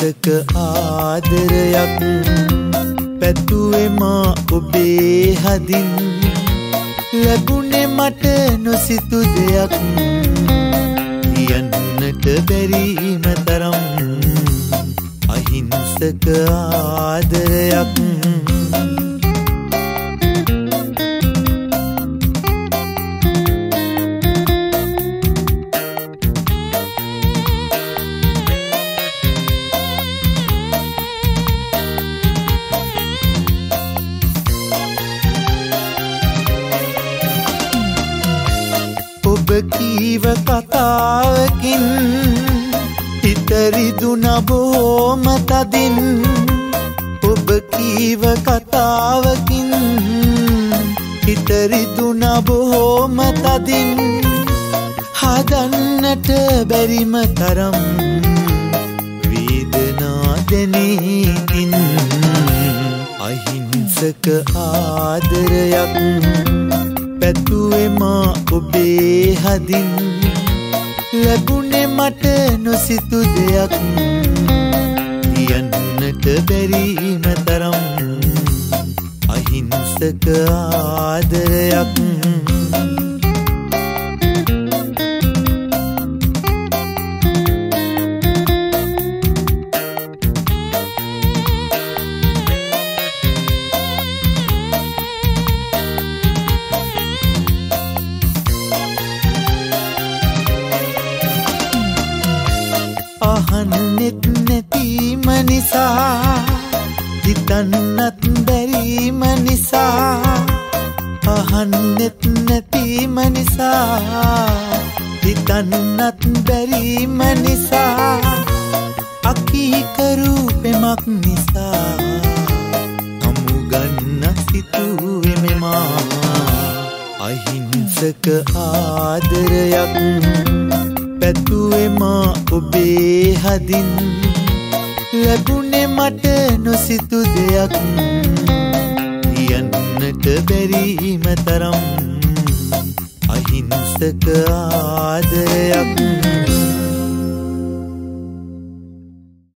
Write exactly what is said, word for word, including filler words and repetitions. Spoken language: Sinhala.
අහිංසක ආදරයක් පැතුවේ මා ඔබේ හදින් ලැබුණේ මට නොසිතු දෙයක් කියන්නට බැරිම තරම් අහිංසක ආදරයක් ඔබ කීව කතාවකින් හිතරිදුන බොහොම තදින් ඔබ කීව කතාවකින් හිතරිදුන බොහොම තදින් හදන්නට බැරිම තරම් වේදනා දැනීකින් අහිංසක ආදරයක් පැතුවේ මා ඔබේ හදින් ලැබුණේ මට නොසිතු දෙයක් කියන්නට බැරිම තරම් අහිංසක ආදරයක් අහන්නෙත් නැතිම නිසා හිතන්නත් බැරිම නිසා අහන්නෙත් නැතිම නිසා හිතන්නත් බැරිම නිසා අකීකරු පෙමක් නිසා හමුගන්න සිතුවේ මෙමා අහිංසක ආදරයක් පැතුවේ මා ඔබේ හදින් ලැබුණේ මට නොසිතු දෙයක් කියන්නට බැරිම තරම් අහිංසක ආදරයක්